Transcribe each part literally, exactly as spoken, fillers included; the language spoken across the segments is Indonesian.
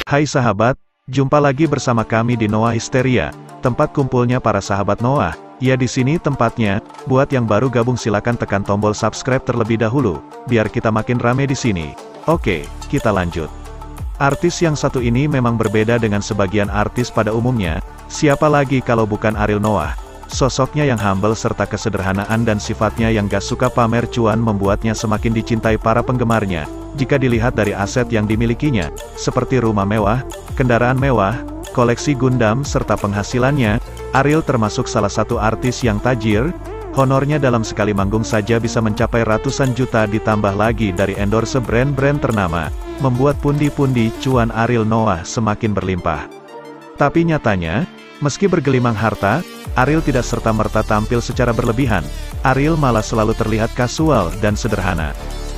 Hai sahabat, jumpa lagi bersama kami di Noah Histeria, tempat kumpulnya para sahabat Noah. Ya, di sini tempatnya. Buat yang baru gabung silakan tekan tombol subscribe terlebih dahulu, biar kita makin rame di sini. Oke, kita lanjut. Artis yang satu ini memang berbeda dengan sebagian artis pada umumnya. Siapa lagi kalau bukan Ariel Noah? Sosoknya yang humble serta kesederhanaan dan sifatnya yang gak suka pamer cuan membuatnya semakin dicintai para penggemarnya. Jika dilihat dari aset yang dimilikinya, seperti rumah mewah, kendaraan mewah, koleksi Gundam serta penghasilannya, Ariel termasuk salah satu artis yang tajir. Honornya dalam sekali manggung saja bisa mencapai ratusan juta, ditambah lagi dari endorse brand-brand ternama, membuat pundi-pundi cuan Ariel Noah semakin berlimpah. Tapi nyatanya, meski bergelimang harta, Ariel tidak serta-merta tampil secara berlebihan. Ariel malah selalu terlihat kasual dan sederhana.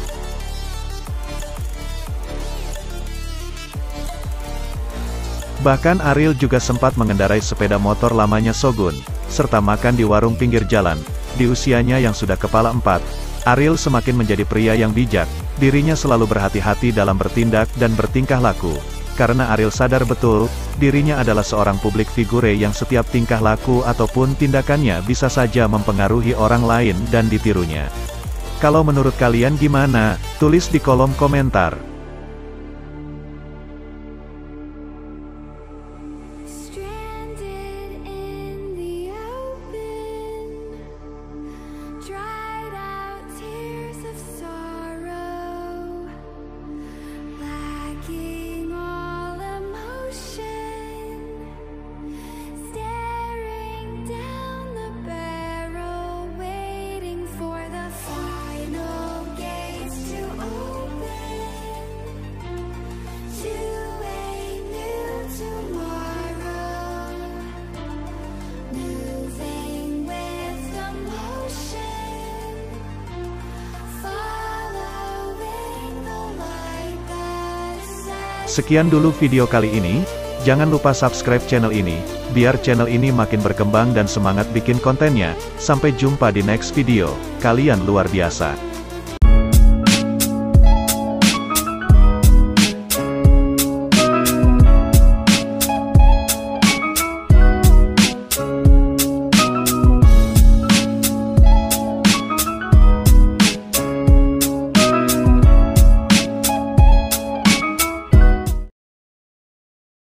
Bahkan Ariel juga sempat mengendarai sepeda motor lamanya Shogun, serta makan di warung pinggir jalan. Di usianya yang sudah kepala empat, Ariel semakin menjadi pria yang bijak. Dirinya selalu berhati-hati dalam bertindak dan bertingkah laku. Karena Ariel sadar betul, dirinya adalah seorang publik figure yang setiap tingkah laku ataupun tindakannya bisa saja mempengaruhi orang lain dan ditirunya. Kalau menurut kalian gimana? Tulis di kolom komentar. Sekian dulu video kali ini, jangan lupa subscribe channel ini, biar channel ini makin berkembang dan semangat bikin kontennya. Sampai jumpa di next video, kalian luar biasa.